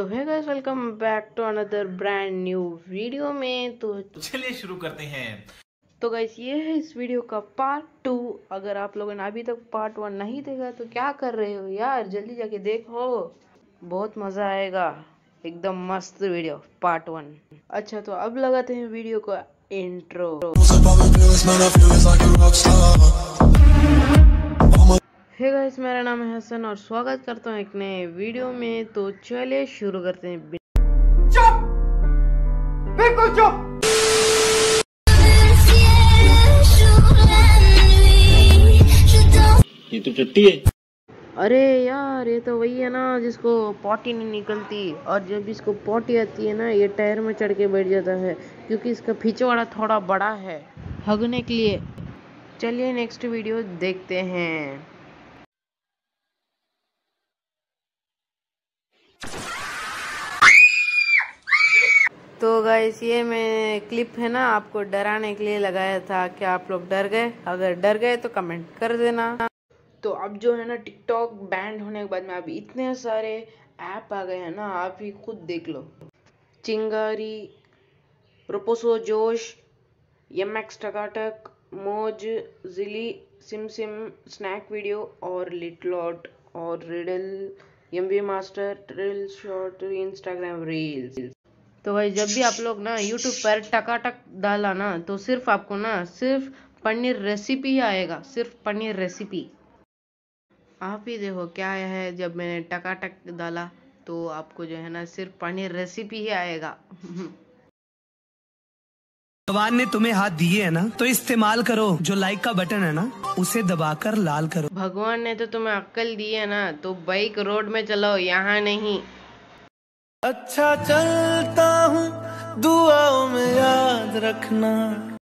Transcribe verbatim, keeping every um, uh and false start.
है guys, welcome back to another brand new video में। तो चलिए शुरू करते हैं। तो गाइस ये है इस वीडियो का पार्ट टू। अगर आप लोगों ने अभी तक पार्ट वन नहीं देखा तो क्या कर रहे हो यार, जल्दी जाके देखो, बहुत मजा आएगा। एकदम मस्त वीडियो पार्ट वन। अच्छा तो अब लगाते हैं वीडियो का इंट्रो। हे गाइस, मेरा नाम है हसन और स्वागत करता हूँ एक नए वीडियो में। तो चलिए शुरू करते हैं। चुप, बिल्कुल चुप। ये तो टट्टी है। अरे यार, ये तो वही है ना जिसको पॉटी नहीं निकलती, और जब इसको पॉटी आती है ना ये टायर में चढ़ के बैठ जाता है, क्योंकि इसका पिछवाड़ा थोड़ा बड़ा है हगने के लिए। चलिए नेक्स्ट वीडियो देखते हैं। तो गाइस ये मैं क्लिप है ना आपको डराने के लिए लगाया था। क्या आप लोग डर गए? अगर डर गए तो कमेंट कर देना। तो अब जो है ना टिकटॉक बैंड होने के बाद में अभी इतने सारे ऐप आ गए हैं ना, आप ही खुद देख लो। चिंगारी, रोपोसो जोश, M X Takatak, Moj, Zili, Simsim Simsim, snack video और लिटलॉट और रिडल, एम बी मास्टर, ट्रिल शॉर्ट, इंस्टाग्राम रील्स। तो भाई जब भी आप लोग ना यूट्यूब पर टकाटक डाला ना तो सिर्फ आपको ना सिर्फ पनीर रेसिपी ही आएगा, सिर्फ पनीर रेसिपी। आप ही देखो क्या है, जब मैंने टकाटक डाला तो आपको जो है ना सिर्फ पनीर रेसिपी ही आएगा। भगवान ने तुम्हें हाथ दिए है ना, तो इस्तेमाल करो। जो लाइक का बटन है ना उसे दबाकर लाल करो। भगवान ने तो तुम्हें अक्ल दी है ना, तो बाइक रोड में चलाओ, यहाँ नहीं। अच्छा चलता हूँ, दुआओं में याद रखना।